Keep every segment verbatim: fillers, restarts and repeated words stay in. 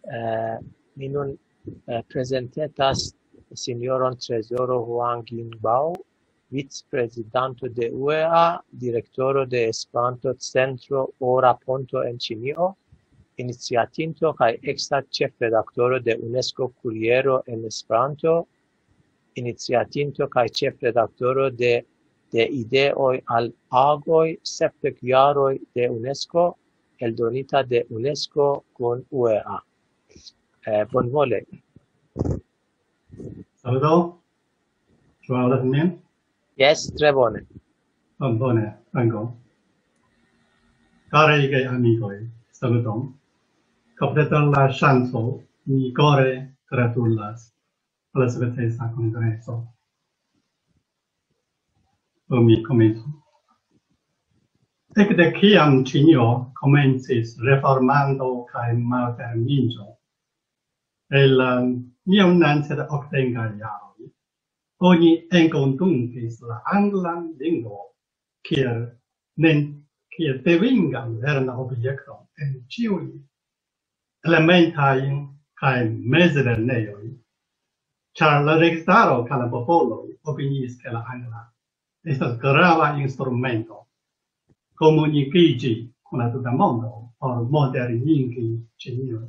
Eh, mi nun eh, presentetas Sinjoron Trezoro Huang Jingbao, vicprezidanto de U E A, direktoro de Esperanto Centro Ora Ponto en Ĉinio, iniciatinto kaj eksta ĉefredaktoro de UNESCO Kuriero en Esperanto, iniciatinto kaj ĉefredaktoro de de Ideoj al Agoj sepdek jaroj de UNESCO, eldonita de UNESCO kun U E A. Eh, bonvole. Saluto. Ĉu aŭdas min? Yes, tre bone. Oh, bone, dankon. Carei kaj amikoj, saluton. Kompretan la ŝanco, mi kore gratulas al la sukcesa kongreso. Do mi komencu. Ekde kiam Ĉinio komencis reformando kaj malfermiĝo el mil novecent okdekaj jaroj, oni enkondunkis la anglan lingvon kiel nen kiel devingan lerna objekton en ĉiuj elementaj kaj mezlernejoj, ĉar la registaro kaj la popoloj opiniis ke la angla estas grava instrumento komunikiĝi kun la tuta mondo por modernigi Ĉinion.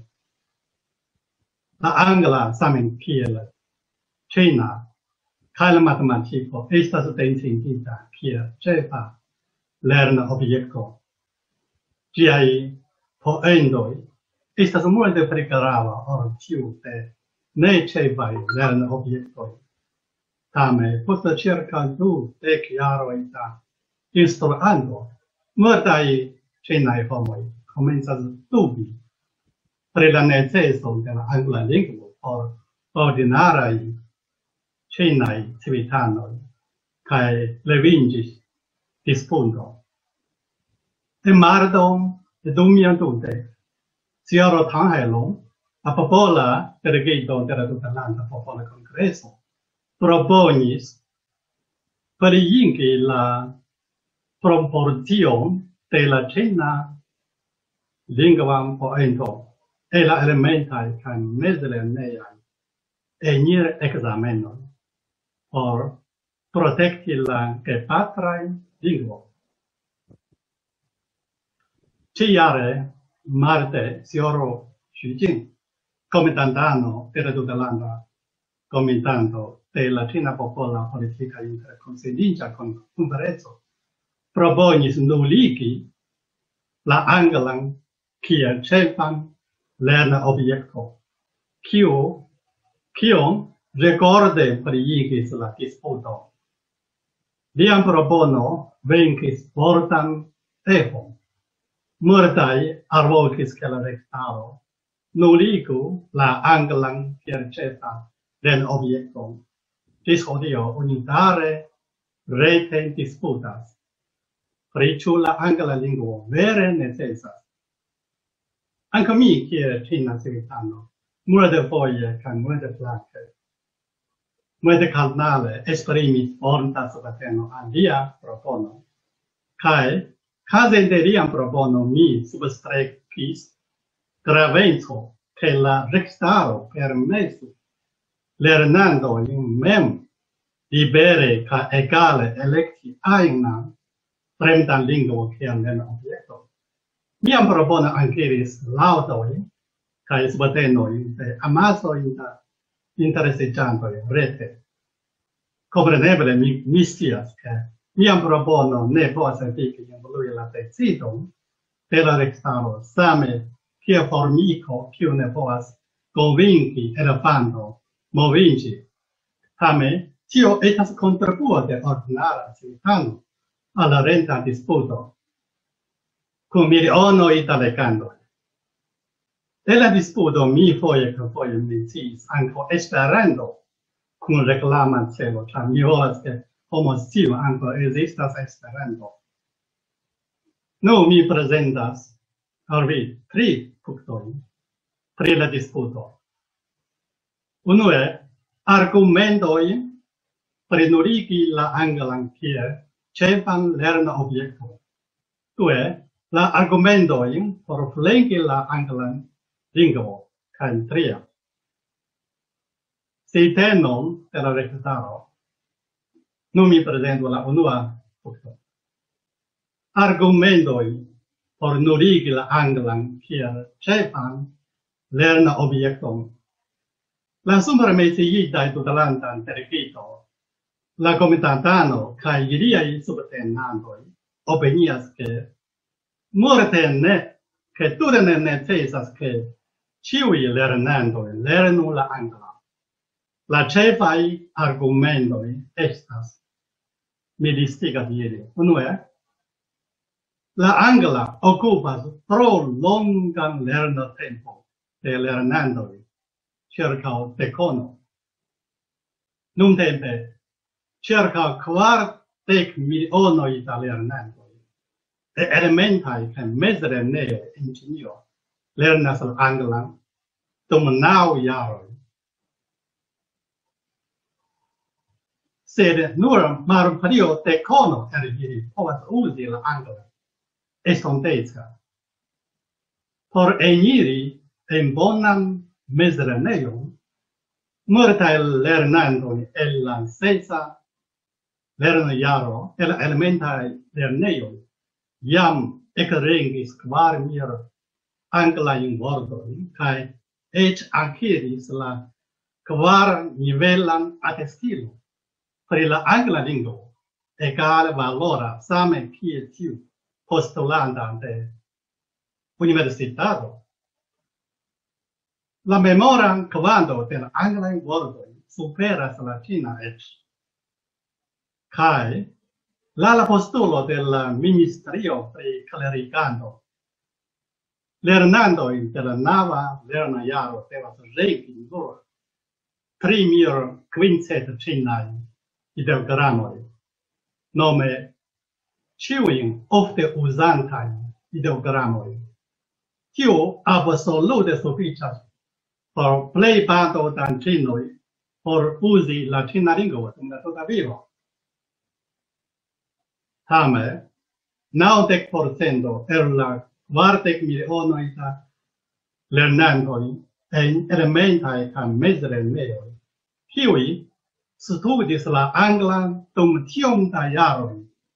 La angla same kiel ĉina kaj la matematiko estas identigita kiel ĉefa lerna objekto. Ĝiaj poendoj estas multe pli grava ol tiu de ne ĉefaj lerna objektoj. Tamen post ĉirkaŭ du dek jaroj da instruado, multaj ĉinaj homoj komencas dubi pri la neceso de la angla lingvo por ordinaraj ĉinaj civitanoj kaj leviĝis disputo. En mardo de du mil dudek, Sinjoro Tang Hailong, la popola delegato de la Tutlanda Popola Kongreso, proponis pliigi la proporcion de la ĉina lingvan poento e la elementaj kaj mezlernejaj enir-ekzamenoj por protekti la gepatrajn lingvojn. Ĉi-jare marte Sinjoro Xu Jing, komendantano de la Tutlanda komendanto de la Ĉina Popola Politika Interkonsiliĝa Konferenco, proponis nuligi la anglan kiel ĉefan lerna objekto, kiu kion rekorde pliigis la disputo. Lian propono venkis fortan efon. Multaj alvokis ke la registaro nuligu la anglan kiel ĉefa lerna objekto. Ĝis hodiaŭ oni dare rete disputas pri ĉu la angla lingvo vere necesas. Ankaŭ mi kiel ĉina civitano multfoje kaj multflanke, multkanale esprimis fortan subtenon al lia propono, kaj kaze de lia propono mi substrekis graveco ke la registaro permesu lernandojn mem libere kaj egale elekti ajnan fremdan lingvon kiel lerna objekto. Mian propono akiris laŭdojn kaj subtenojn de amasoj da interesiĝantoj rete. Kompreneble mi, mi scias, ke mian propono ne povas efike influi la decidon de la registaro, same kiel formiko kiu ne povas konvinki elefanton moviĝi. Tamen tio estas kontribuo de ordinara civitano al la renta disputo kun milionoj da legantoj. De la disputo mi foje kaj foje menciis ankaŭ Esperanto kun reklama celo, ĉar mi volas ke homo sciu ankaŭ ekzistas Esperanto. Nu, mi prezentas al vi tri punktojn pri la disputo. Unue, argumentoj pri nuligi la anglan kiel ĉefan lerna objekton. Due, la argumentoj por flanki la anglan lingvo kaj tria. Sitenon de la registaro. Nun mi presento la unua punkto. Argumentoj por nuligi la anglan kiel ĉefan lerna objekton. La supremeciitaj tutalanta interigito, la komitantano kaj iliaj subtenantoj opinias ke multe ne, ke tute ne necesas ke ĉiuj lernantoj lernu la anglan. La ĉefaj argumentoj estas, mi listigas ili. Unue, la angla okupas tro longan lernotempon de lernantoj, ĉirkaŭ dekono. Nuntempe, ĉirkaŭ kvardek milionoj da lernantoj de elementaj kaj mezlernejoj en Ĉinio lernas la anglan dum naŭ jaroj. Sed nur malpli ol dekono el ili povas uzi la anglan estontece. Por eniri en bonan mezlernejon, multaj lernantoj el la sesa lernojaro el elementaj lernejoj jam ekregis kvar mil anglajn vortojn kaj eĉ akiris la kvar nivelan atestilon pri la angla lingvo egale valora same kiel tiu postulanta de universitato. La memoran kvanto de la anglaj vortoj superas la ĉina eĉ. Kaj la la postulo de la ministrio pri klerigado, lernantoj de la nava lernojaro devas regi nur tri mil kvindek ĉinaj ideogramoj, nome ĉiujn ofte uzantajn ideogramoj. Tio absolute sufiĉas por plejparto da ĉinoj por uzi la ĉina lingvo dum la tuta vivo. Tamen, naŭdek procento el la kvardek milionoj da lernantoj en elementaj kaj mezlernejoj, kiuj studis la anglan dum tiom da jaroj,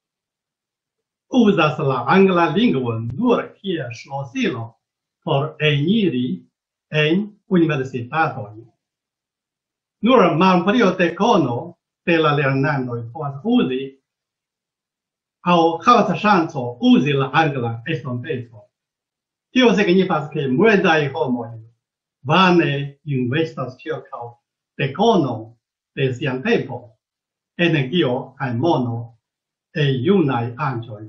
uzas la angla lingvon nur kiel ŝlosilo por eniri en universitatojn. Nur malpli ol dekono de la lernantoj povas uzi aŭ havas ŝanco uzi la anglan estontecon. Tio signifas ke multaj homoj vane investas ĉirkaŭ dekono de sia tempo, energio kaj mono en junaj anĝoj.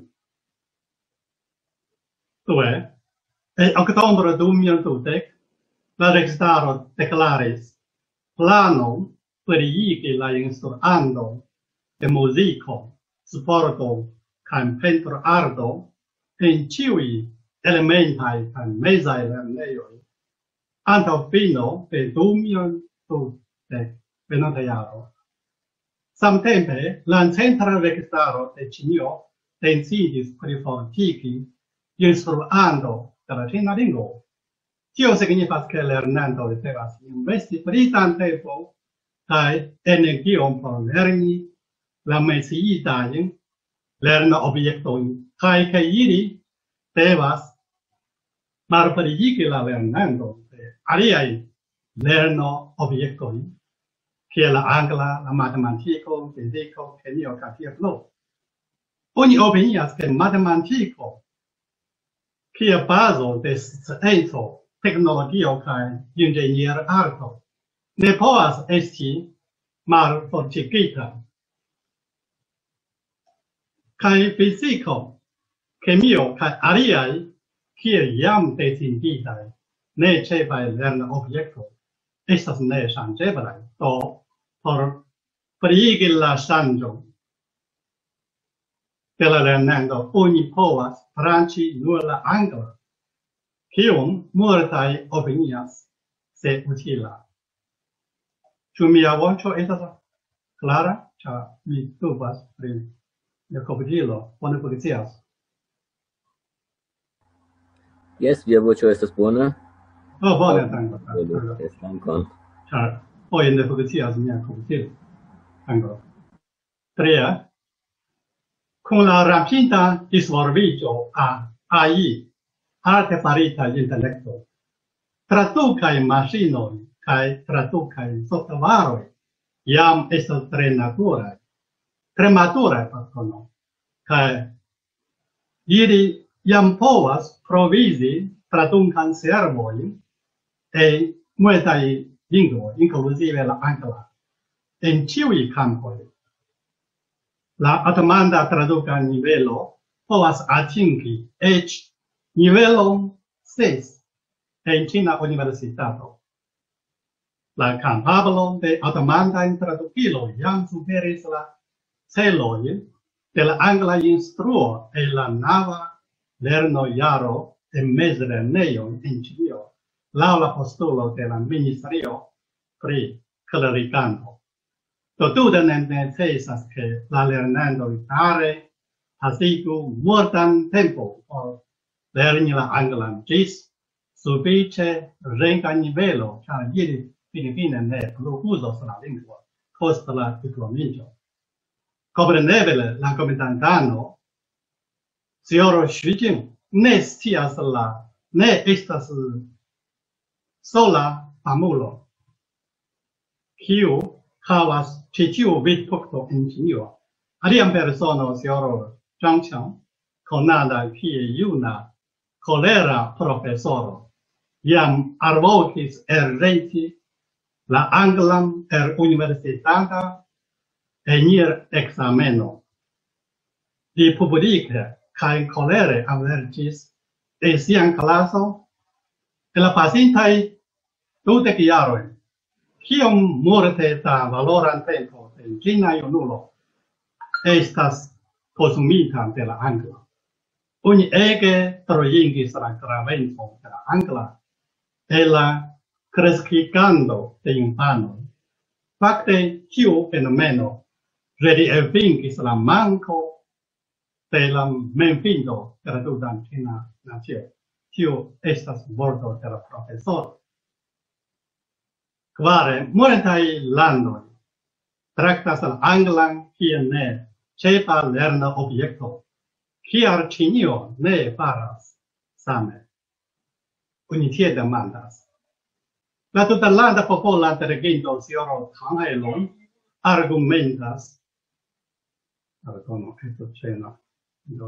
Due, en oktobro du mil dudek, la registaro deklaris planon pliigi la instruadon de muziko, sporto kaj pentroarto en ĉiuj elementaj kaj mezaj lernejoj antaŭ fino de du mil dudek venonta jaro. Samtempe, la centra registaro de Ĉinio decidis plifortigi instruado de la ĉina lingvo. Tio signifas ke lernantoj devas investi pli da tempo kaj energion por lerni la menciitajn lernoobjektojn kaj ke ili devas malpliigi la lernadon de aliaj lernoobjektoj, kiel la angla, la matematiko, fiziko, kemio kaj tiel plu. Oni opinias ke matematiko kiel bazo de scienco, teknologio kaj inĝenierarto ne povas esti malfortigita. Kaj fiziko, kemio kaj aliaj kiel jam deciditaj ne ĉefaj lernobjektoj estas neŝanĝeblaj. Do, por pliigi la ŝanĝon de la lernando oni povas branĉi nur la anglan, kiun multaj opinias se utila. Ĉu mia voĉo estas klara? Ĉar mi dubas pri mia komputilo, bone funkcias. Yes, via voĉo estas bona. Oh, bone, tango. Vedo che sta incontro. Cioè, poi in definitiva mia computer. Tango. Tre. Con la rapida disvolviĝo a A I, artefarita intelekto, tradukaj maŝinoj kaj tradukaj softvaroj jam estas tre naturaj, tre maturaj personoj, kaj ili jam povas provizi tradukan servojn en multaj lingvoj, inkluzive la angla, en ĉiuj kampoj. La atomanda traduca nivelo povas atingi eĉ nivelon ses en Ĉina universitato. La kapablo de atomandaj tradukiloj jam superis la celojn de la angla instruo en la nava lernojaro en mezlernejo en Ĉinio, laŭ la postulo de la ministrio pri klariganto. Do tute ne necesas ke la lernantoj fare pasigu multan tempo por lerni la anglan ĝis sufiĉe renka nivelo, ĉar ili finfine ne plu uzos la lingvon post la diplomiĝo. Kompreneble la komentantano, sinjoro Xu Jing, ne scias la, ne estas sola famulo, kiu havas ĉi tiu vidpunkto en Ĉinio. Alian persono, sinjoro Zhang Qiang, konata kiel juna kolera profesoro, jam alvokis elreti la anglan el universitata enirekzameno. Li publike kaj kolere avertis en sian klaso en la pasintaj dudek jaroj, kiom multe da valoran tempo en ĉina junulo estas konsumita de la angla. Oni ege troigis la gravencon de la angla en la kreskigando de infanoj. Fakte tiu fenomeno relievigis la manko de la memfindo de la tutan ĉina nacio. Tiu estas vorto de la profesoro. Kvare, multaj landoj traktas la anglan kiel ne ĉefa lerna objekto, kial Ĉinio ne faras same. Oni tie demandas. La tutlanda popola diriginto sinjoro Tang Hailong argumentas, pardono, esto cena, do,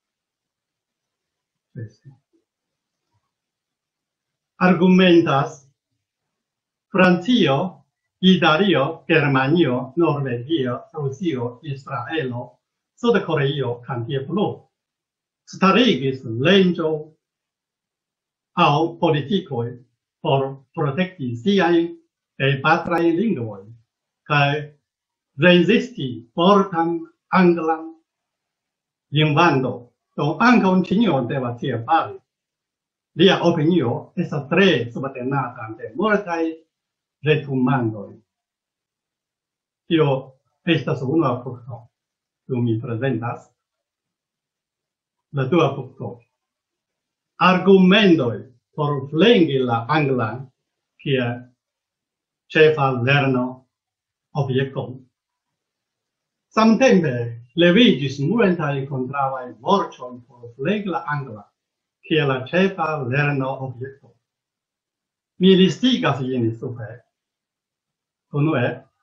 argumentas Francio, Italio, Germanio, Norvegio, Rusio, Israelo, Sud-Koreio kaj tie plu starigis leĝo aŭ politikoj por protekti siajn gepatrajn lingvojn kaj rezisti fortan anglan invado. Do ankaŭ Ĉinio devas tiel fari. Lia opinio estas tre subtenata de multaj retumandoj. Tio estas unua punkto. Kiu mi prezentas. La dua punkto. Argumentoj por flengi la anglan kiel ĉefa lerno objekton. Samtempe leviĝis multaj kontraŭaj voĉoj por flengi la anglan kiel la ĉefa lerno objekto. Mi listigas ilin supre. Unue,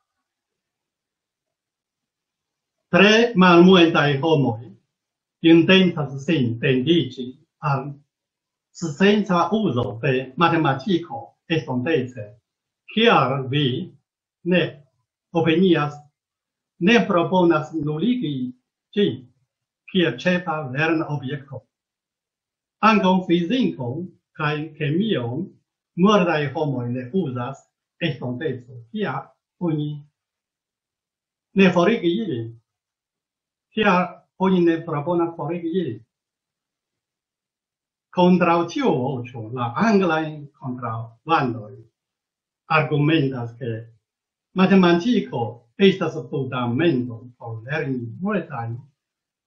tre malmultaj homoj intentas sin tendiĝi al scienca uzo de matematiko estontece. Kial vi ne opinias, ne proponas nuligi ĝi kiel ĉefa lerna objekto? Ankaŭ fizikon kaj kemion multaj homoj ne uzas estontece. Kial oni ne forigi ilin? Kial oni ne proponas forigi ilin? Kontraŭ tiu voĉo la anglaj kontraŭlandoj argumentas ke matematiko estas fundamento por lerni multajn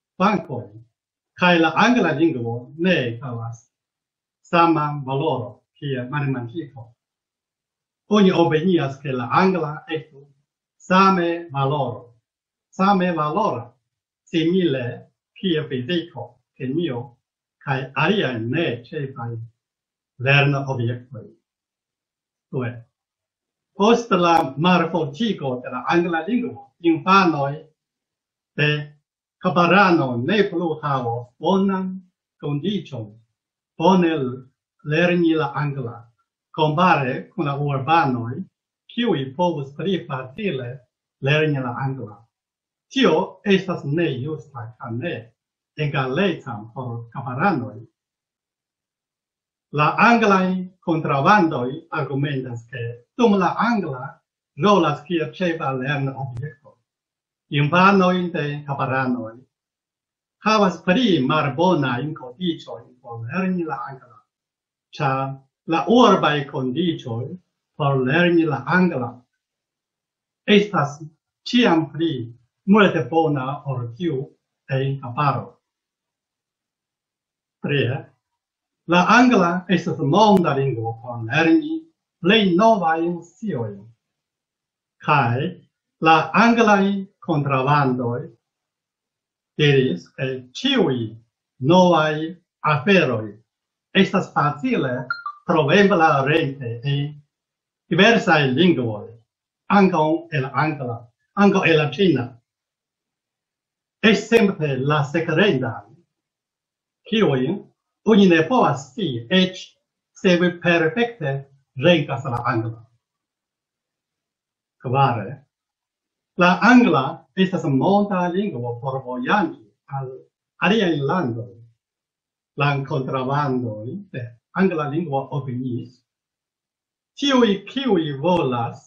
fakojn, kaj la angla lingvo ne havas saman valoro che matematico. Ogni opinias che la angla è same valore, same valore, simile che fisico, che mio, che aria ne c'è fai, lerna obietto. Due. Post la morfotico della angla lingua, infanoi de caparano ne plu havo bonan condicion, bone lerni la angla. Compare con la urbanoi, kiui povus pli facile lerni la angla. Tio estas ne justa ca ne egaletam por caparanoi. La anglai contrabandoi argumentas che dum la angla rolas kiel ĉefa lerna objekto. Infanoj de kaparanoj havas pli malbonajn kondiĉojn por lerni la angla, ĉar la urbaj kondiĉoj por lerni la angla estas ĉiam pli multe bona ol tiu de kaparo. Trie, la angla estas monda lingvo por lerni plej novajn sciojn, kaj la anglaj contrabandoj diris ke ĉiuj novaj aferoj estas facile trovebla rete en diversaj lingvoj, ankaŭ en la angla, ankaŭ en la ĉina. Ekzemple la sekretan, kiujn oni ne povas scii, eĉ se vi perfekte regas la angla. Kvare, la angla estas monda lingvo por vojaĝi al aliaj landoj. La kontrabandoj de angla lingvo opiniis, tiuj kiuj volas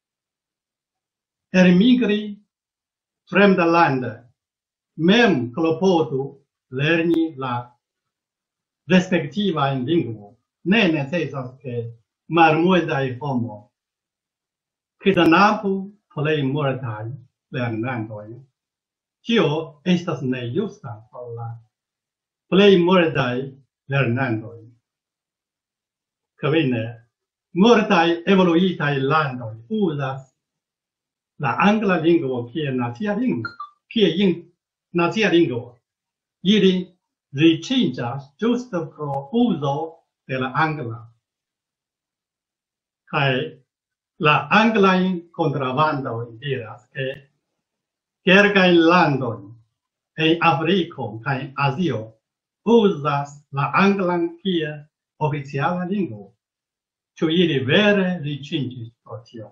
elmigri fremdalande, mem klopodu lerni la respektivajn lingvojn. Ne necesas ke malmultaj homoj kidnapu plej multajn lernantojn. Tio estas nejusta por la plej multaj lernantoj. Kvine, multaj evoluitaj landoj uzas la angla lingvo kiel nacia lingvo, kiel in nacia lingvo. Ili riĉiĝas ĝuste pro uzo de la angla. Kaj la anglaj kontrabandoj diras ke kelkaj landoj en Afriko kaj Azio uzas la anglan kiel oficiala lingvo. Ĉu ili vere riĉiĝis pro tio?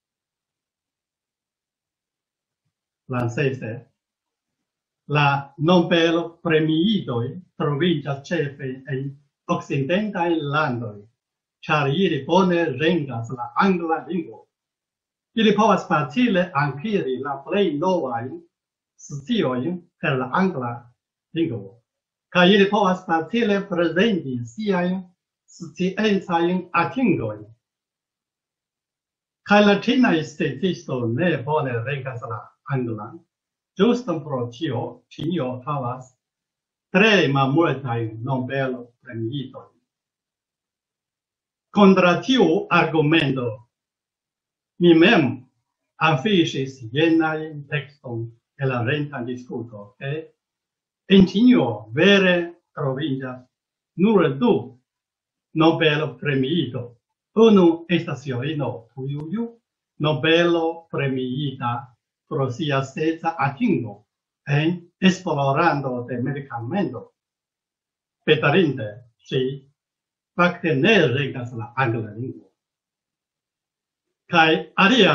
Lancese, la Nobel-premiitoj troviĝas ĉefe en okcidentaj landoj, ĉar ili bone regas la angla lingvo. Ili povas facile akiri la plej novajn sciojn per la angla lingvo, kaj ili povas facile prezenti siajn sciencajn atingojn. Kaj la ĉinaj sciencistoj ne bone regas la anglan. Ĝuste pro tio, Ĉinio havas tre malmultajn Nobel-premiitojn. Kontraŭ tiu argumento, mi mem afiŝis jenajn tekston en la reta diskuto, ke en Ĉinio vere troviĝas nur du Nobel-premiitoj. Unu estas sinjorino Tujuju, Nobelo-premiita pro sia scienca atingo en esplorando de medikamento. Bedarinde, ŝi fakte ne regas la angla lingvo. Kaj alia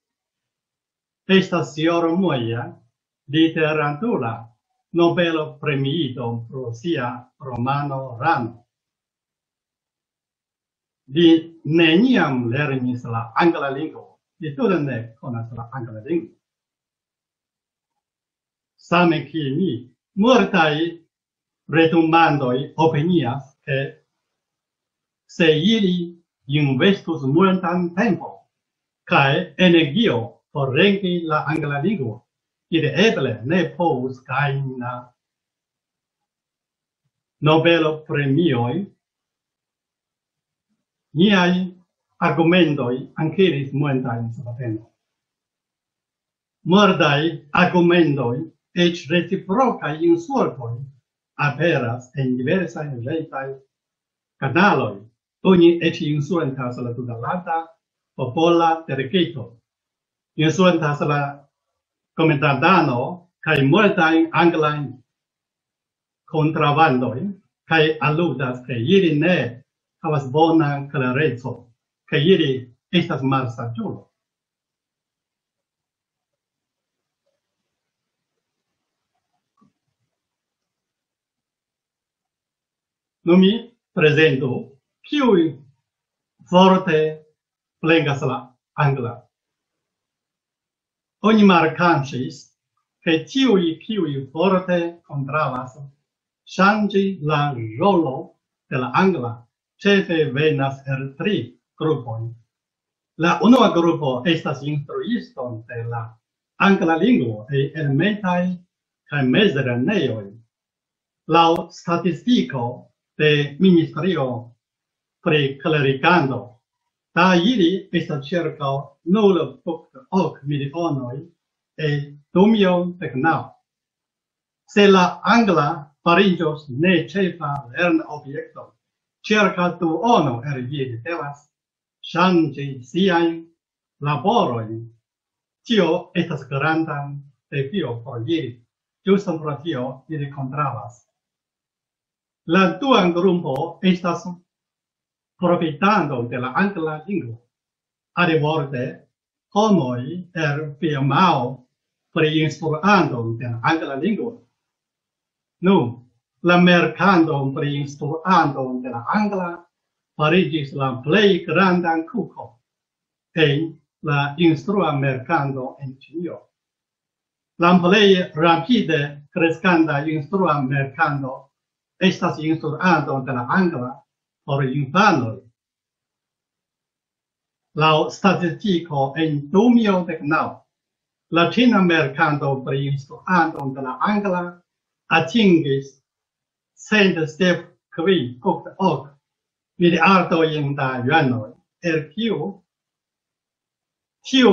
estas sinjoro Moja, literatura Nobelo-premiito pro sia romano Rano. Li neniam lernis la angla lingvo, li tute ne konas la angla lingvo. Same kiel mi, multaj retumantoj opinias ke se ili investus multan tempon kaj energio por renki la angla lingvo, ili eble ne povus gajni la Nobel-premiojn Niai argumentoi anquiris multajn sabateno. Mordai argumentoi ec reciprocai insultoi aperas en diversai retai canaloi. Oni ec insultas la tuta landa popola terceto. Insultas la comendantano cae multain anglain contrabandoi, cae aludas che ili ne havas bonan clareco, che ili estas malsaĝulo. Nun mi prezentu kiuj forte plengas la anglan. Oni malkanĉis, che tiui kiuj forte kontraŭas ŝanĝi la rolo de la angla ĉefe venas el tri grupoj. La unua grupo estas instruisto de la angla lingvo en elementaj kaj mezlernejoj. Laŭ statistiko de Ministrio pri Klerikado, da ili estas ĉirkaŭ nul punto ok milionoj en du mil dek naŭ. Se la angla fariĝos ne ĉefa lernobjekto, circa duono el ili devas ŝanĝi siajn laborojn. Tio estas granda defio por ili. Ĝuste pro tio ili kontraŭas. La dua grupo estas profitando de la angla lingvo. Alivorte, homoj el firmao pri instruado de la angla lingvo. Nu, la mercado pri instruado de la angla fariĝis la plej grandan kuko en la instrua mercado en Ĉinio. La plej rapide kreskanta instrua mercado estas instruado de la angla por infanoj. Laŭ statistiko en du mil dek naŭ, la ĉina mercado pri instruado de la angla atingis cent dek kvin punto ok miliardojn da juanoj, el kiu tiu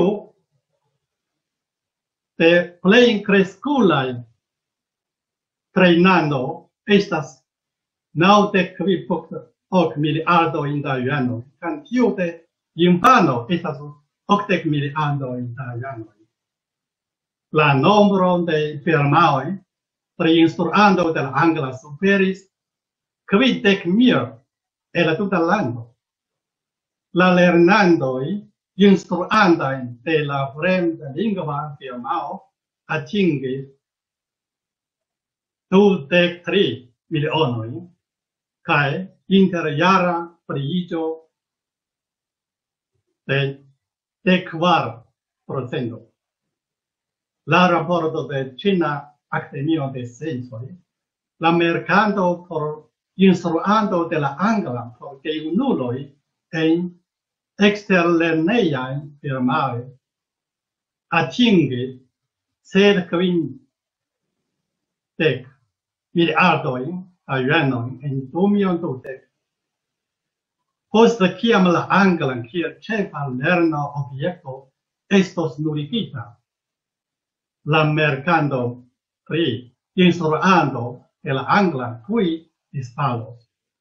de plej kreskulaj trejnado estas naŭdek kvin punto ok miliardojn da juanoj, kaj tiu de infano estas okdek miliardojn da juanoj. La nombro de firmaoj pri instruado de la angla superis kvindek mil en la tuta lando. La lernantoj instruandaj de la fremdlingva firmao atingis dudek tri milionoj kaj interjara pliiĝo de dek kvar procento. La raporto de Ĉina Akademio de Sciencoj, la mercado por instruado de la angla por gejunuloj en eksterlernejaj firmaoj atingis sed kvindek miliardojn da juanoj en du mil dudek. Post kiam la anglan kiel ĉefa lerno-objekto estos nuligita, la mercado pri instruado de la angla tuj disfalos.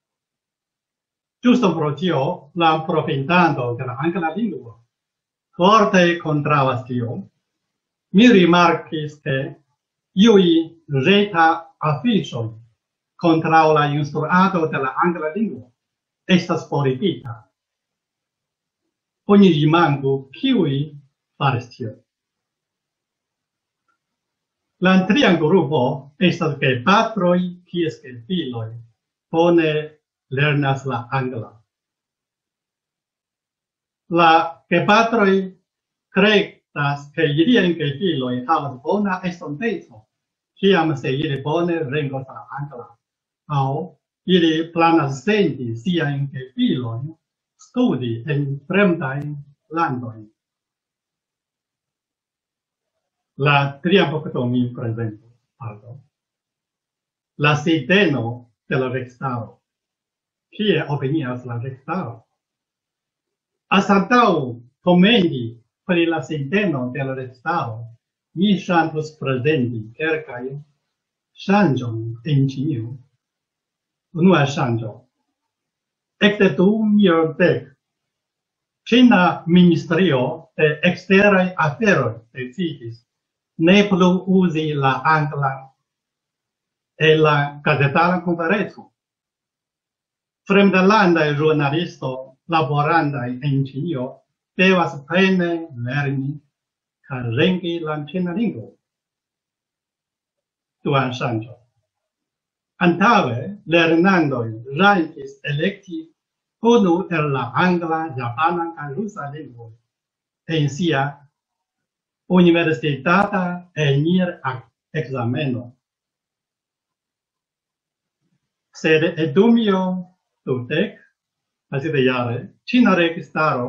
Ĝuste pro tio, la profitado de la angla lingvo forte kontraŭas tio. Mi rimarkis, ke iuj reta afiŝoj kontraŭ la instruado de la angla lingvo estas forigita. Oni rimarku, kiuj faris tion. La tria grupo estas gepatroj kies gefiloj bone lernas la angla. La gepatroj kredas ke iliaj gefiloj havas bona estonteco, kiam se ili bone lingvas la angla, aŭ ili planas sendi siajn gefilojn studi en fremdajn landojn. La tria punkto mi prezentu, pardon. La sideno de la registaro. Kie opinias la registaro? Anstataŭ komendi pri la sinteno de la registaro, mi ŝatus prezenti kelkajn ŝanĝojn en Ĉinio. Unua ŝanĝo. Ekde du mil dek, Ĉina Ministrio de Eksteraj Aferoj decidis ne plu uzi la anglan en la gazetara konferenco. Fremdlandaj ĵurnalistoj laborandaj en Ĉinio devas plene lerni kaj lerni la ĉina lingvo. Duan ŝanĝo. Antaŭe lernantoj rajtis elekti unu el la angla, japana kaj rusa lingvoj en sia universitata enir-ekzameno. Sed en du mil dudek, pasintejare, Ĉina registaro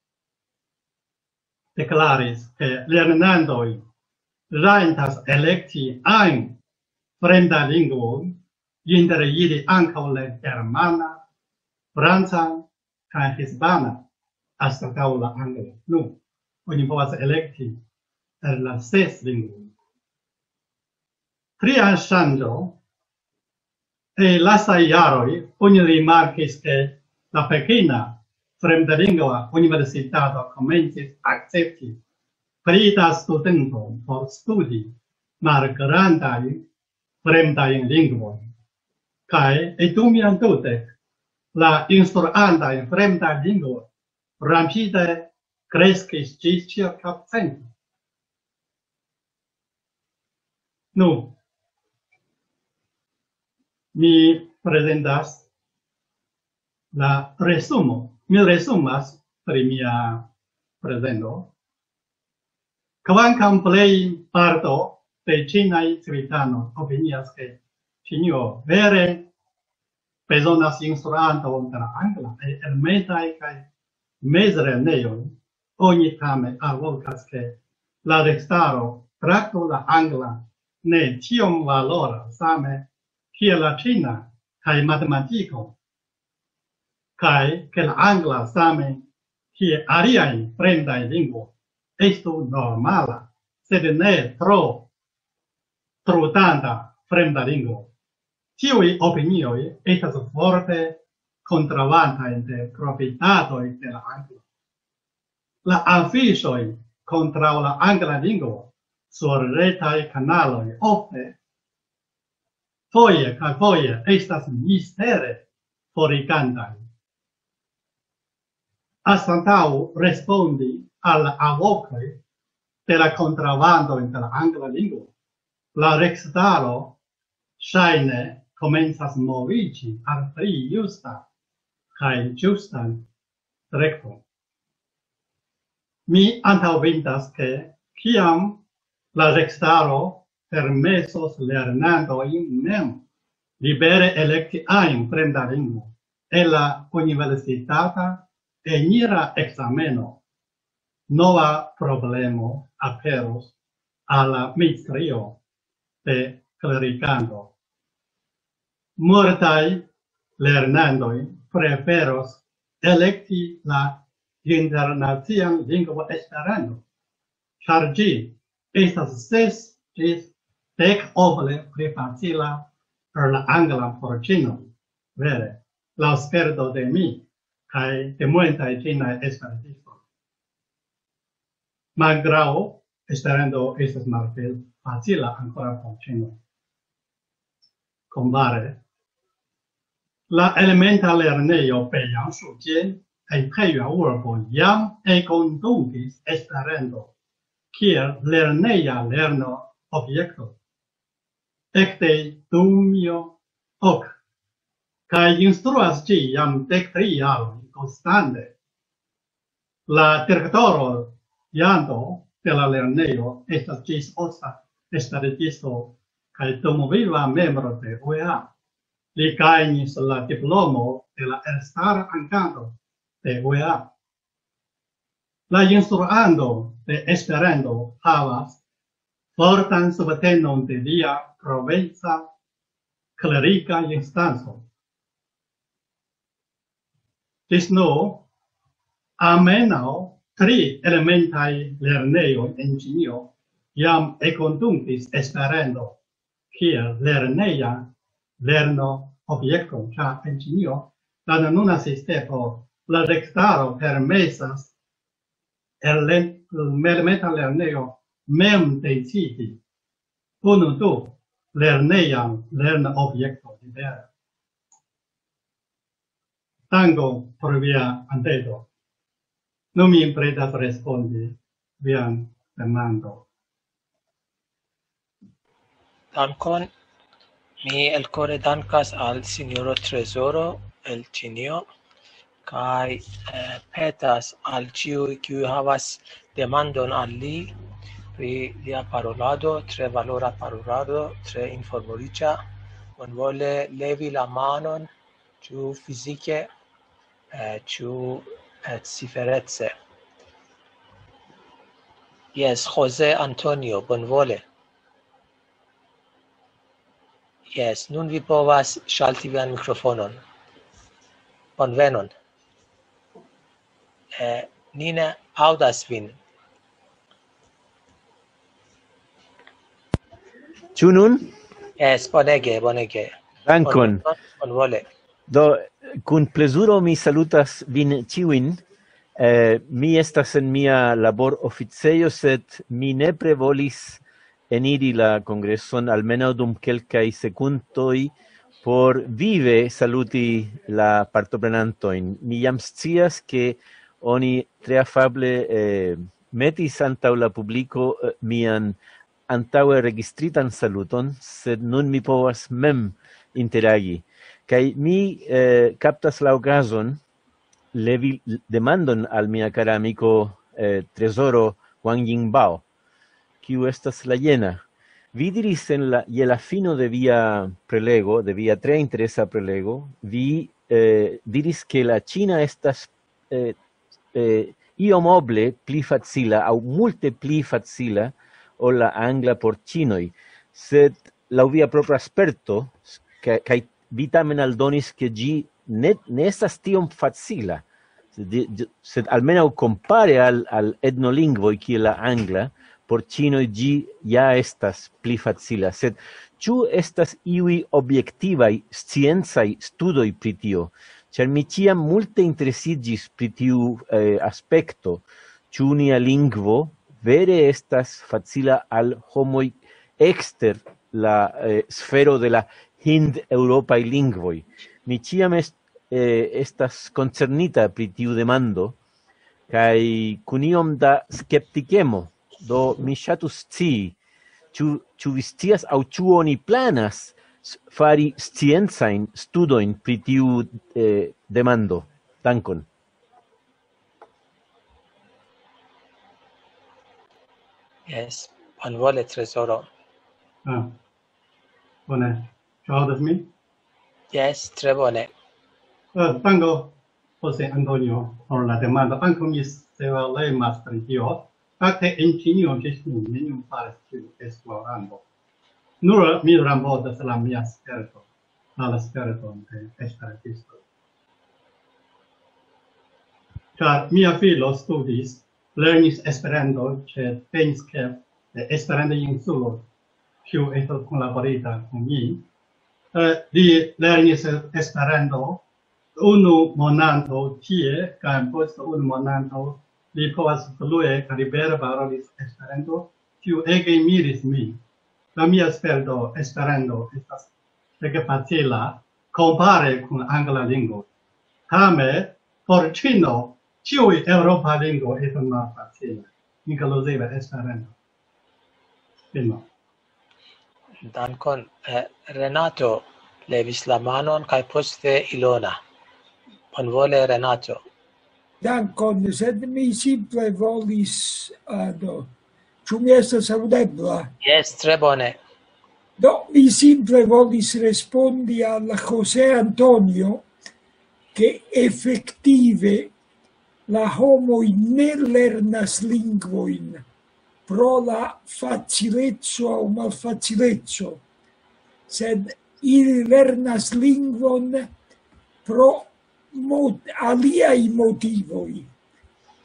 deklaris, ke lernantoj rajtas elekti ajn fremda lingvon, inter ili ankaŭ la germana, franca kaj hispana, anstataŭ la angla. Nu, oni povas elekti el la ses lingvoj. Tria ŝanĝo. En lastaj jaroj oni rimarkis, ke la Pekina fremdlingva universitato komencis akcepti pli da studentoj por studi malgrandajn fremdajn lingvojn. Kaj en du mil dudek la instruandaj fremdaj lingvoj rapide kreskis ĝis ĉirkaŭ cent. Nu, mi prezentas la resumo. Mi resumas pri mia prezento. Kvankam plej parto de ĉinaj civitanoj opinias, ke Ĉinio vere bezonas instruanton de la angla en elementaj kaj mezlernejoj, oni tamen alvokas, ke la registaro trakto la angla ne tiom valoras same kiel la ĉina kaj matematiko, kaj ke la angla same kiel aliaj fremdaj lingvoj estu normala, sed ne tro trudanta fremda lingvo. Tiuj opinioj estas forte kontraŭantaj de profitadoj de la angla. La afiŝoj kontraŭ la angla lingvo sur retaj kanaloj ofte foje kaj foje estas mistere forigantaj. Anstataŭ respondi al la alvokoj de la kontraŭandoj de la angla lingvo, la registaro ŝajne komencas moviĝi al pli justa kaj ĝustan direkton. Mi antaŭvidas, ke kiam la registaro permesos lernantojn mem libere elekti ajn fremda lingvo en la universitata enira ekzameno, nova problemo aperos al la ministrio de klerikantoj. Multaj lernantoj preferos elekti la internacian lingvo Esperanto, ĉar ĝi estas ses ĝis dek oble pli facila ol la angla por ĉinoj. Vere, laŭ sperto de mi kaj de multaj ĉinaj esperantistoj. Malgraŭ Esperanto estas malpli facila ankoraŭ por ĉinoj. Kompare, la elementa lernejo Peiyang-Shujian en Peiyuan urbo jam enkondukis Esperanto kiel lerneja lerno objekto ekde du mil ok kaj instruas ĝi jam dek tri jarojn konstante. La direktoro Jando de la lernejo estas ĝis posta esperantisto kaj dumviva membro de U E A. Li gajnis la diplomo de la elstara ankanto de U E A. La instruando de Esperanto havas fortan subtenon de lia provinca klerika instanco. Ĝis nun, almenaŭ tri elementaj lernejoj en Ĉinio jam ekondukis Esperanton kiel lerneja lerno objekton, ĉar en Ĉinio la nuna sistemo la registaro permesas elementa lernejo mem decidi unu du lernejan lerna objekton libera. Dankon por via atento. Nun mi pretas respondi vian demandon. Dankon. Mi elkore dankas al Sinjoro Trezoro el Ĉinio kaj eh, petas al ĉiuj kiuj havas demandon al li pri lia parolado, tre valora parolado, tre informoriĉa. Bonvole levi la manon, ĉu fizike, eh, ĉu eh, ciferece. Yes, Jose Antonio, bonvole. Yes, nun vi povas ŝalti vian mikrofonon. Bonvenon. Eh, ni ne aŭdas vin. Ĉu nun? Yes, bonege, bonege. Dankon. Bonvole. Do, kun plezuro mi salutas vin ĉiujn. Eh, mi estas en mia labor oficejo, sed mi nepre volis eniri la kongreson almenaŭ dum kelkaj sekundoj por vive saluti la partoprenantojn. Mi jam scias ke oni tre afable eh, metis antaŭ la publiko eh, mian antaŭe registritan saluton, sed nun mi povas mem interagi. Kaj mi eh, kaptas la okazon levi demandon al mia kara amiko eh, Trezoro Wang Yingbao, kiu estas la jena. Vi diris en la, je la fino de via prelego, de via tre interesa prelego, vi eh, diris que la China estas eh, eh, iomoble pli facila, au multe pli facila, o la angla por chinoi. Sed la via propria sperto, kai vi tamen aldonis que gi ne, ne estas tiom facila, sed, sed almenau compare al, al etnolingvoi kiel la angla, por chinoi gi ja estas pli facila. Sed ĉu estas iuj objektivaj sciencaj studoj pri tio? Ĉar mi ĉiam multe interesiĝis pri tiu eh, aspekto, ĉu nia lingvo vere estas facila al homoj ekster la eh, sfero de la hind-eŭropaj lingvoj. Mi ĉiam est, eh, estas koncernita pri tiu demando, kaj kun iom da skeptikemo. Do mi ŝatus scii, ĉu ĉu vi scias aŭ ĉu oni planas fari sciencajn studojn pri tiu eh, demando? Dankon. Yes, bonvole Trezoro. Ah. Bone. Ĉu aŭdas min? Yes, tre bone. Uh, Danko, Jose Antonio, por la demando. Ankaŭ mi servalemas pri tio. Fakte en Ĉinio ĝis nun neniu faris tiu esplorado. Nur mi rambodas la mia sperto, la sperton de esperantistoj. Ĉar mia filo studis, lernis Esperanto ĉe Penske de Esperanto-insulo, kiu estas kunlaborita kun mi. Uh, li lernis Esperanto unu monato tie, kaj post unu monato li povas flue kaj libere parolis Esperanto, tiu ege miris min. La mia sperto Esperanto estas ege facila kompare kun angla lingvo. Tamen por Ĉino ĉiuj eŭropa lingvo estas malfacila, inkluzive Esperanto. Fino. Dankon. Eh, Renato levis la manon kaj poste Ilona. Bonvole Renato. Dankon, sed mi simple volis, uh, do, ĉu mi estas aŭdebla? Yes, tre bone. Do, mi simple volis respondi al José Antonio che effettive la homoj ne lernas lingvojn pro la facilezzo aŭ malfacilezzo, sed ili lernas lingvon pro Mot, aliai motivoi.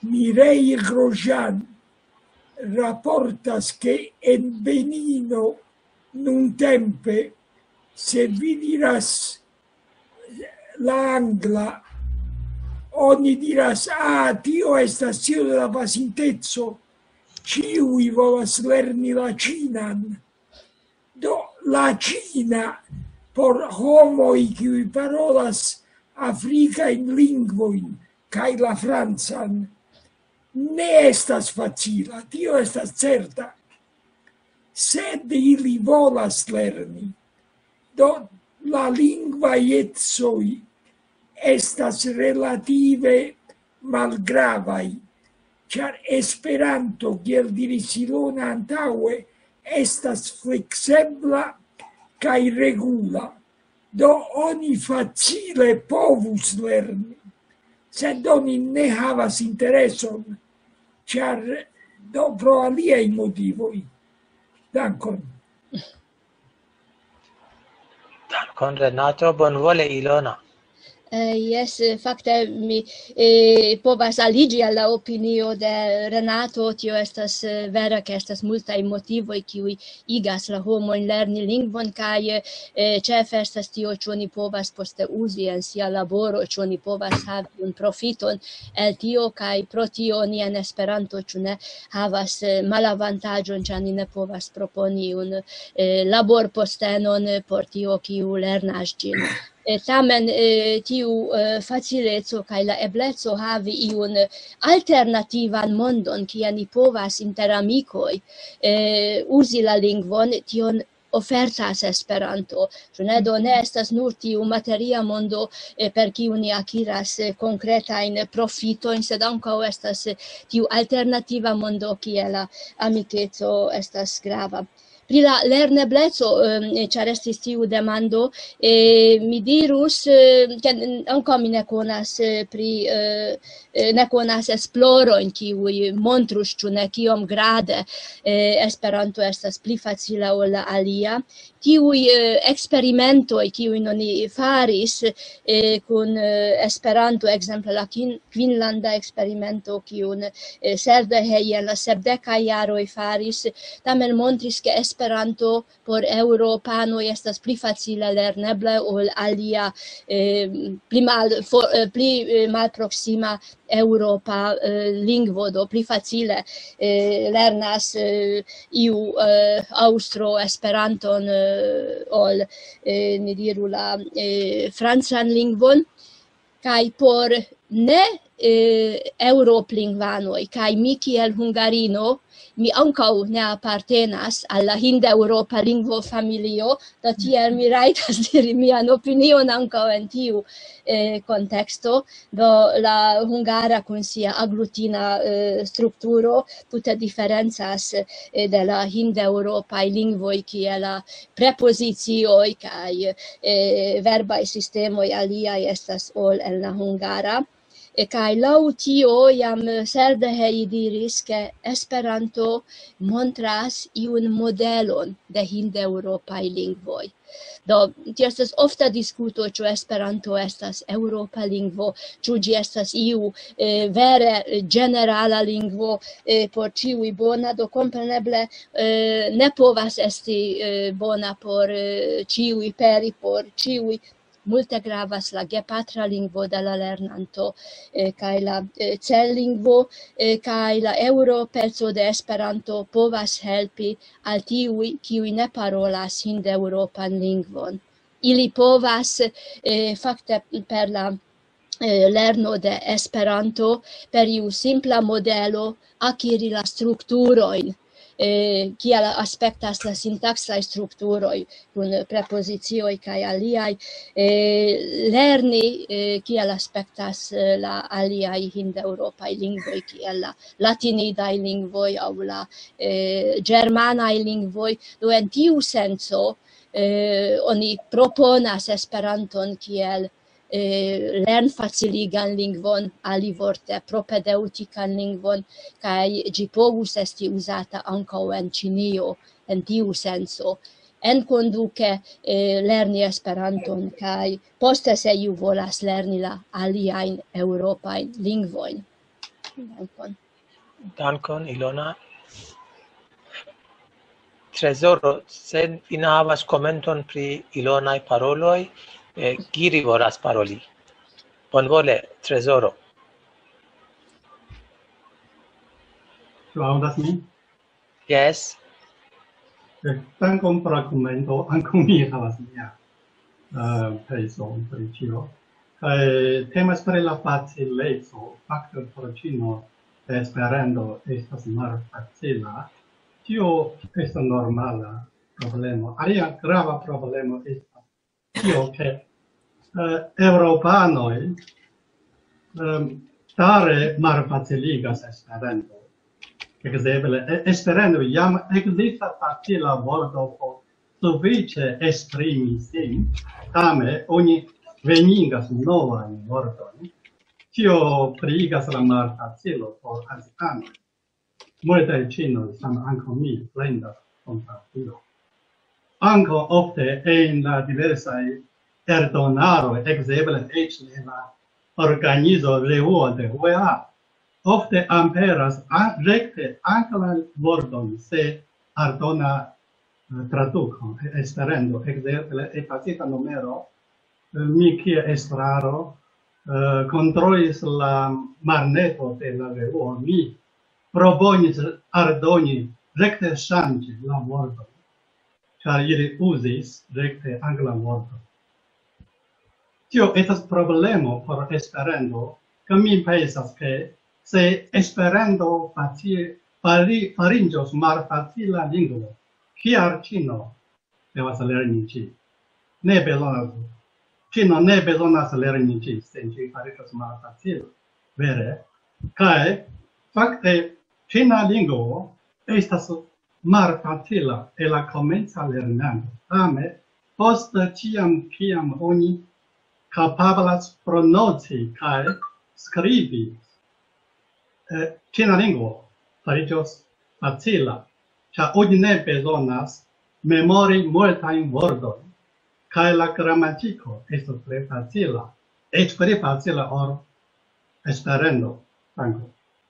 Mireille Grosjean rapportas che en Benino nun tempe, se vi diras la angla, oni diras, ah, tio estas tio de la pasintezo, ciui volas lerni la cinan. Do la cina por homoi qui parolas africain lingvoin kai la franzan ne estas facila, tio estas certa. Sed ili volas lerni. Do la lingvaj ecoj estas relative malgravaj, ĉar Esperanto, kiel diris Ilona antaŭe, estas fleksebla kaj regula. Do oni facile povus lerni, sed oni ne havas intereson, ĉar do pro aliaj motivoj. Dankon. Dankon Renato, bonvole Ilona. Uh, yes, fakte mi eh, povas aligi alla opinio de Renato, tio estas uh, vera che estas multaj motivoj kiuj igas la homojn lerni lingvon kaj eh, ĉefe estas tio ĉu oni povas poste uzi en sia laboro, ĉu oni povas havi un profiton el tio kaj pro tio ni en Esperanto ĉu ne havas eh, malavantaĝon, ĉar ni ne povas proponi un eh, laborpostenon por tio kiu lernas ĝin. E tamen eh, tiu eh, facileco kaj la ebleco havi iun alternativan mondon, kie ni povas inter amikoj eh, uzi la lingvon, tion ofertas Esperanto. Ĉu ne do ne estas nur tiu materia mondo eh, per kiu ni akiras eh, konkretajn profitojn, sed ankaŭ estas eh, tiu alternativa mondo kie la amikeco estas grava. Pri la lernebleco, eh, ĉar estis tiu demando, eh, mi dirus, eh, ke ankaŭ mi ne konas eh, pri eh, ne konas esplorojn kiuj montrus ĉu ne kiom grade eh, Esperanto estas pli facila ol la alia. Tiuj eh, eksperimentoj kiujn oni faris eh, kun eh, Esperanto, ekzemple la Kvinlanda eksperimento kiun eh, Serdehei en la sepdekaj jaroj faris, tamen montris ke Esperanto por eŭropanoj estas pli facile lernebla ol alia eh, pli mal for, eh, pli eh, malproksima Europa eh, lingvo, do pli facile eh, lernas eh, iu eh, aŭstro Esperanton eh, ol eh, ni diru la eh, francan lingvon, kaj por ne eh, eŭroplingvanoj kaj mi kiel hungarino mi ankaŭ ne apartenas al la hindeŭropa lingvofamilio, do tiel mi rajtas diri mian opinion ankaŭ en tiu eh, konteksto. Do la hungara kun sia aglutina eh, strukturo tute diferencas eh, de la hindeŭropaj lingvoj, kie la prepozicioj kaj eh, verbaj sistemoj aliaj estas ol en la hungara. E kaj laŭ tio jam Serdehei diris ke Esperanto montras iun modelon de hindeŭropaj lingvoj. Do tio estas ofta diskuto, ĉu Esperanto estas eŭropa lingvo, ĉu ĝi estas iu eh, vere ĝenerala lingvo eh, por ĉiuj bona, do kompreneble eh, ne povas esti eh, bona por eh, ĉiuj, peri por ĉiuj. Multe gravas la gepatra lingvo de la lernanto eh, kaj la eh, cellingvo eh, kaj la eŭropeco de Esperanto povas helpi al tiuj kiuj ne parolas hindeŭropan lingvon. Ili povas eh, fakte per la eh, lerno de Esperanto per iu simpla modelo akiri la strukturojn, eh, kiel aspektas la sintaksaj strukturoj kun prepozicioj kaj aliaj, eh, lerni eh, kiel aspektas eh, la aliaj hindeŭropaj lingvoj, kiel la latinidaj lingvoj aŭ la eh, ĝermanaj lingvoj. Do en tiu senco eh, oni proponas Esperanton kiel eh, lernfaciligan lingvon, alivorte propedeutikan lingvon, kaj ĝi povus esti uzata ankaŭ en Ĉinio en tiu senco. Enkonduke eh, lerni Esperanton kaj poste se iu volas lerni la aliajn eŭropajn lingvojn. Dankon. Dankon, Ilona. Tresoro, se vi ne havas komenton pri Ilonaj paroloj, eh, Giri volas paroli. Bonvole, Tresoro. Ĉu aŭdas min? Yes. Dankon pro la komento, ankaŭ mi havas mia uh, penson pri tio. Kaj temas pri la facileco, fakte por ĉino de Esperanto estas malfacila. Tio estas normala problemo. Alia grava problemo estas tio, ke uh, eŭropanoj um, stare malfaciligas Esperanto. Ekzemple, Esperanto jam ekzistas facila vorto por sufiĉe esprimi sin, tamen oni venigas novajn vortojn. Tio pliigas la malfacilo por azianoj. Multaj ĉinoj, same ankaŭ mi, plendas kontraŭ tio. Ankaŭ ofte en la diversaj eldonaroj, ekzemple eĉ en la organizo Revuo de U E A, ofte aperas rekte anglan vorton se aldona tradukon Esperanto, ekzemple e-pacita numero, mi kiel estraro kontrolis la marneto de la revuo, mi proponis aldoni rekte ŝanĝi la vorton, ĉar ili uzis rekte anglan vorton. Tio estas problemo por Esperanto, kaj mi pensas ke se Esperanto facile fari, fariĝos malfacila lingvo, kial ĉino devas lerni ĝi? Ne bezonas. Ĉino ne bezonas lerni ĝi, se ĝi fariĝos malfacila. Vere. Kaj fakte ĉina lingvo estas malfacila en la komenca lernado. Tamen poste ĉiam kiam oni kapablas prononci kaj skribi ĉina lingvo fariĝos facila, ĉar oni ne bezonas memori multajn vortojn, kaj la gramatiko estas tre facila, eĉ pli facila ol Esperanto. Dankon.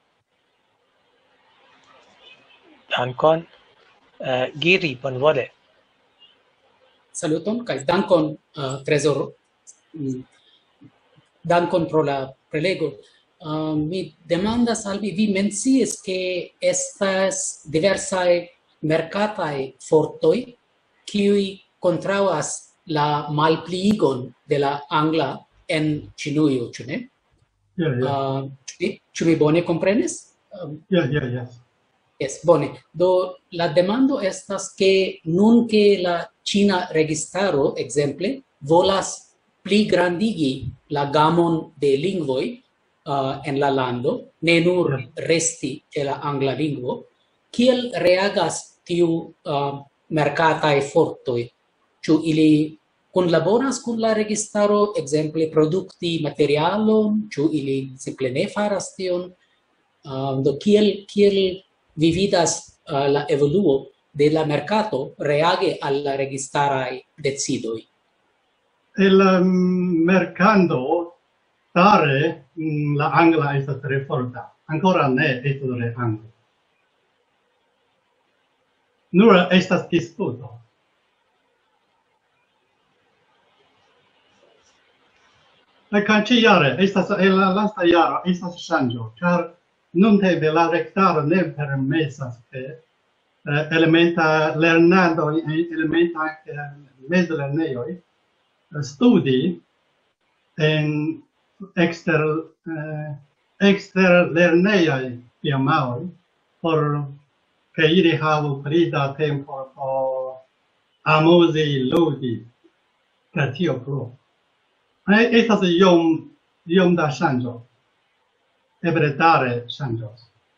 Dankon. Uh, Giri, bonvole. Saluton kaj dankon uh, Tresoro. Mm. Dankon pro la prelego. Uh, mi demandas al vi, vi menciis che estas diversaj merkataj fortoj kiuj kontraŭas la malpliigon de la angla en Ĉinujo, ĉu ne? Ja, ja. Uh, ĉu mi bone komprenis? Um, Ja, ja, ja. Yes, bone. Do la demando estas che nun che la Ĉina registaro, exemple, volas pli grandigi la gamon de lingvoj uh, en la lando, ne nur resti ĉe la angla lingvo, kiel reagas tiu uh, merkataj fortoj? Ĉu ili kunlaboras kun la registaro, exemple produkti materialon, ĉu ili simple ne faras tion? Uh, do kiel kiel vi vidas uh, la evoluo de la mercato reage al la registaraj decidoj? El um, mercando stare um, la angla estas tre forta. Ancora ne estas re angla. Nur estas disputo. Kaj ĉi-jare estas en la lasta jaro estas ŝanĝo, ĉar nuntempe la rektaro ne permesas ke eh, elementa lernado en elementa eh, mezlernejoj studi en ekster eh, ekster lernejaj firmaoj por ke ili havu pli da tempo por amuzi, ludi, kaj tio plu. Estas iom iom da ŝanĝo. Eble dare ŝanĝos.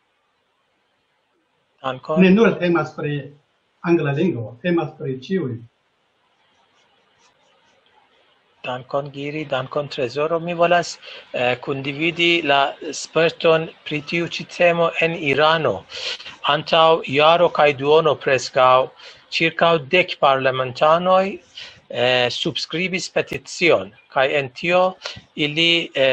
Dankon. Ne nur temas pri angla lingvo, temas pri ĉiuj. Dankon, Giri, dankon, Tresoro. Mi volas eh, kondividi la sperton pri tiu ĉi temo en Irano. Antaŭ jaro kaj duono preskaŭ ĉirkaŭ dek parlamentanoj eh, subskribis peticion, kaj en tio ili eh,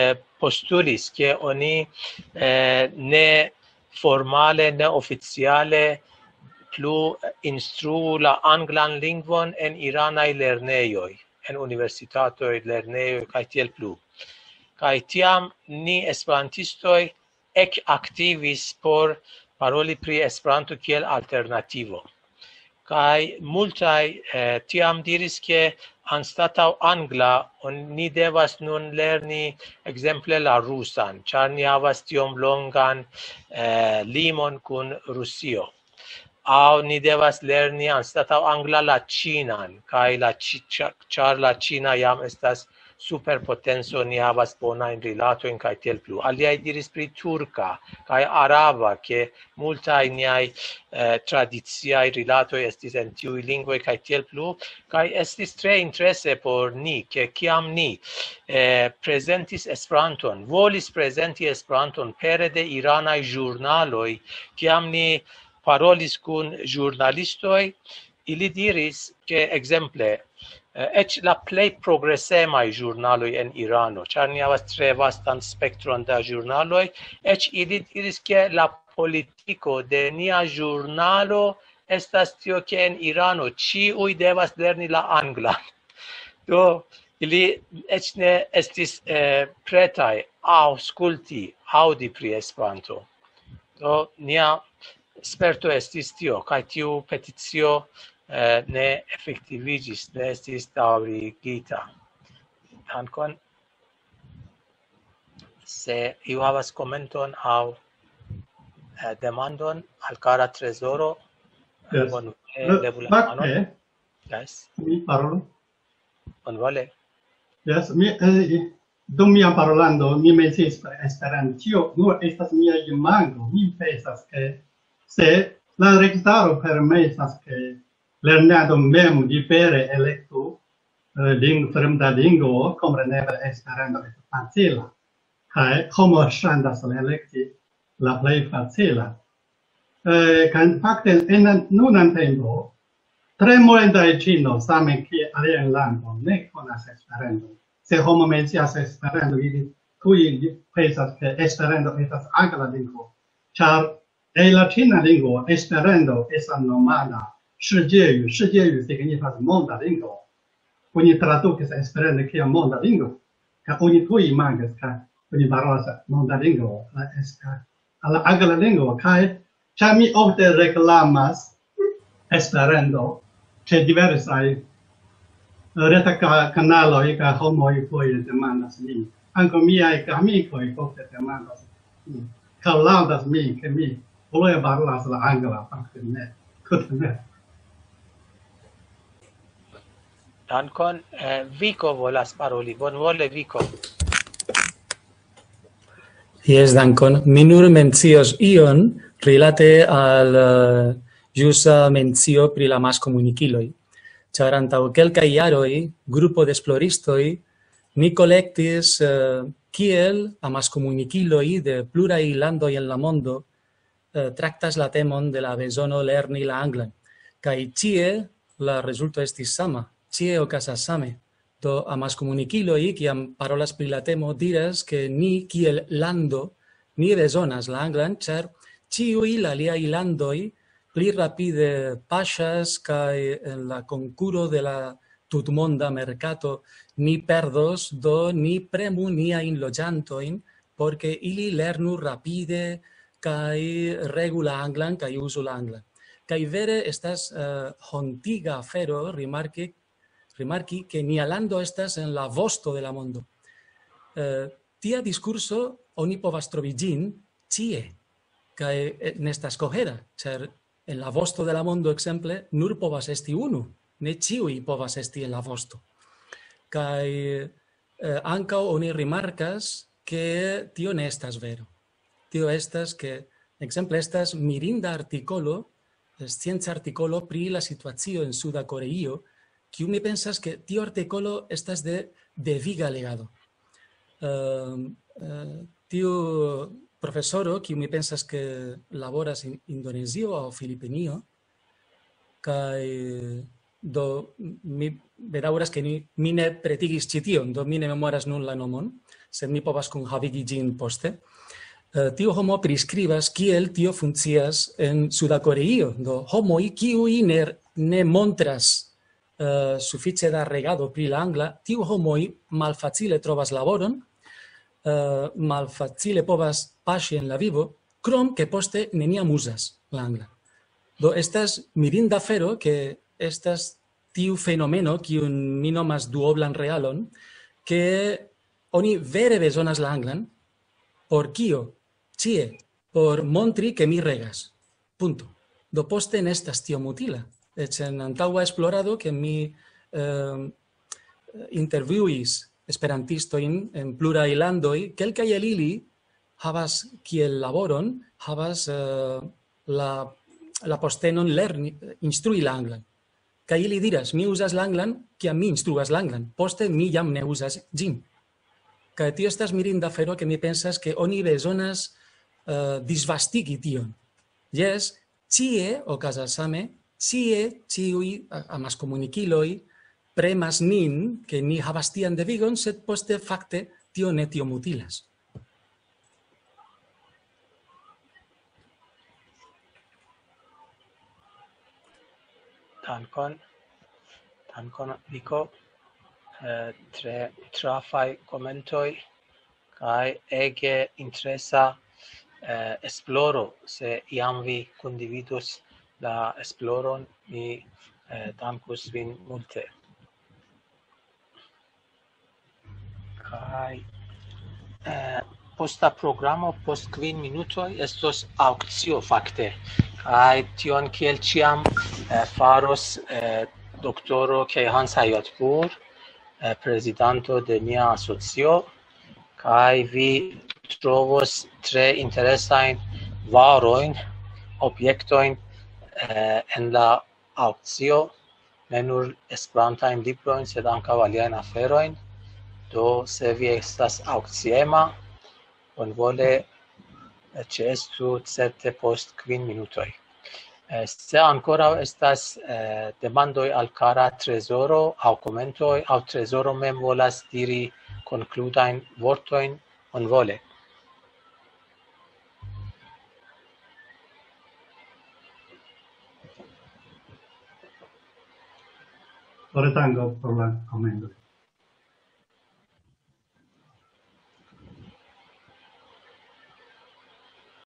postulis che oni eh, ne formale ne ufficiale plu instruu la anglan lingvon en iranaj lernejoj, en universitatoj, lernejoj kaj tiel plu. Kaj tiam ni esperantistoj ek aktivis por paroli pri Esperanto kiel alternativo. Kaj multaj eh, tiam diris ke anstataŭ angla ni devas nun lerni ekzemple la rusan, ĉar ni havas tiom longan eh, limon kun Rusio. Aŭ ni devas lerni anstataŭ angla la ĉinan, kaj la ĉar la ĉina jam estas superpotenco, ni havas bonajn rilatojn kaj tiel plu. Aliaj diris pri turka kaj araba, ke multaj niaj eh, tradiciaj rilatoj estis en tiuj lingvoj kaj tiel plu, kaj estis tre interese por ni, ke kiam ni eh, prezentis Esperanton, volis prezenti Esperanton pere de iranaj ĵurnaloj, kiam ni parolis kun ĵurnalistoj, ili diris ke ekzemple eĉ la plej progresemaj ĵurnaloj en Irano, ĉar ni havas tre vastan spektron da ĵurnaloj, eĉ ili diris ke la politiko de nia ĵurnalo estas tio, ke en Irano ĉiuj devas lerni la anglan. Do ili eĉ ne estis eh, pretaj aŭskulti, aŭdi pri Esperanto. Do nia sperto estis tio, kaj tiu peticio eh, ne efektivigis, ne estis daŭrigita. Dankon. Se iu havas komenton aŭ eh, demandon al kara trezoro, Yes. bonvole levu la manon. Fakte, Yes. mi parolo. Bonvole. Yes, mi, eh, dum mia parolando, mi menciis per Esperanto. Tio nur estas mia imago. Mi pensas ke se la registaro permesas ke lernado mem libere elektu eh, ling fremda lingvo, kompreneble Esperanto estas facila. Kaj homo ŝanĝas elekti la plej facila. Eh, kaj fakte en nunan tempo tre multaj ĉinoj same kiel aliaj landoj ne konas Esperanton. Se homo mencias Esperanto, ili tuj pensas ke Esperanto estas angla lingvo, ĉar en la ĉina lingvo Esperanto estas nomata 世界语，世界语 signifas monda lingvo. Oni tradukis Esperanto kiel monda lingvo, kaj oni tuj imagas ke oni parolas monda lingvo, la al la angla lingvo, kaj ĉar mi ofte reklamas Esperanto ĉe diversaj reta kanaloj kaj homoj foje demandas min. Ankaŭ miaj amikoj ofte demandas min, kaj laŭdas min, ke mi plue parolas la angla, fakte ne, tute ne. Dankon. Eh, Viko volas paroli. Bonvole, Viko. Yes, dankon. Mi nur mencios ion rilate al uh, ĵusa mencio pri la maskomunikiloj. Ĉar antaŭ kelkaj jaroj grupo de esploristoj ni kolektis uh, kiel amaskomunikiloj de pluraj landoj en la mondo uh, traktas la temon de la bezono lerni la anglan. Kaj ĉie la rezulto estis sama. Ĉie okazas same. Do amaskomunikiloj, kiam parolas pri la temo, diras ke ni kiel lando ni bezonas la anglan, ĉar ĉiuj la aliaj landoj pli rapide paŝas kaj en la konkuro de la tutmonda merkato ni perdos, do ni premu niajn loĝantojn por ke ili lernu rapide kaj regu la anglan kaj uzu la anglan. Kaj vere estas uh, hontiga afero rimarki rimarki ke nia lando estas en la vosto de la mondo. Uh, tia diskurso oni povas trovi ĝin ĉie kaj nestas kohera, ĉar en la vosto de la mondo ekzemple nur povas esti unu, ne ĉiuj povas esti en la vosto. Kaj eh, ankaŭ oni rimarkas ke tio ne estas vero. Tio estas ke ekzemple estas mirinda artikolo, scienca artikolo pri la situacio en Suda Koreio, kiu mi pensas ke tio artikolo estas de deviga legado. Uh, uh, tiu profesoro, kiu mi pensas ke laboras en Indonezio aŭ Filipinio, kaj do mi bedauras ke ni, mi ne pretigis ĉi tion, do mi ne memoras nun la nomon, sed mi povas kunhavigi ĝin poste. Uh, tio homo priskribas kiel tio funkcias en Suda Koreio, do homoj kiuj ne, ne montras Uh, sufiĉe da regado pri la angla, tiu homoj malfacile trovas laboron, uh, malfacile povas paŝi en la vivo, krom ke poste neniam uzas la angla. Do estas mirinda afero ke estas tiu fenomeno kiun mi nomas duoblan realon, ke oni vere bezonas la anglan, por kio? Ĉie, por montri ke mi regas. Punto. Do poste ne estas tiom utila. Eĉ en antaŭa esplorado ke mi eh, intervjuis esperantistojn en pluraj landoj, kelkaj el ili havas kiel laboron, havas eh, la, la postenon lerni, instrui la anglan. Kaj ili diras, mi uzas la anglan, kiam mi instruas la anglan, poste mi jam ne uzas ĝin. Kaj tio estas mirinda afero ke mi pensas ke oni bezonas uh, disvastigi tion. Jes, ĉie okazas same, ĉie ĉiuj amaskomunikiloj premas nin, ke ni havas tian devigon, sed poste fakte tio ne tiom utilas. Dankon, dankon Niko. Eh, tre trafaj komentoj kaj ege interesa eh, esploro. Se iam vi kondividus la esploron, mi eh, dankus vin multe. Kaj eh, posta programo post kvin minutoj estos aŭkcio fakte. Kaj tion kiel ĉiam eh, faros eh, doktoro Keyhan Sayatpur, eh, prezidanto de nia asocio, kaj vi trovos tre interesajn varojn, objektojn eh, en la aŭkcio, ne nur esperantajn librojn, sed ankaŭ aliajn aferojn. Do se vi estas aŭkciema, bonvole ĉeestu certe post kvin minutoj. Eh, se ankoraŭ estas eh, demandoj al kara trezoro aŭ komentoj, aŭ trezoro mem volas diri konkludajn vortojn, bonvole. Retango por la comendo.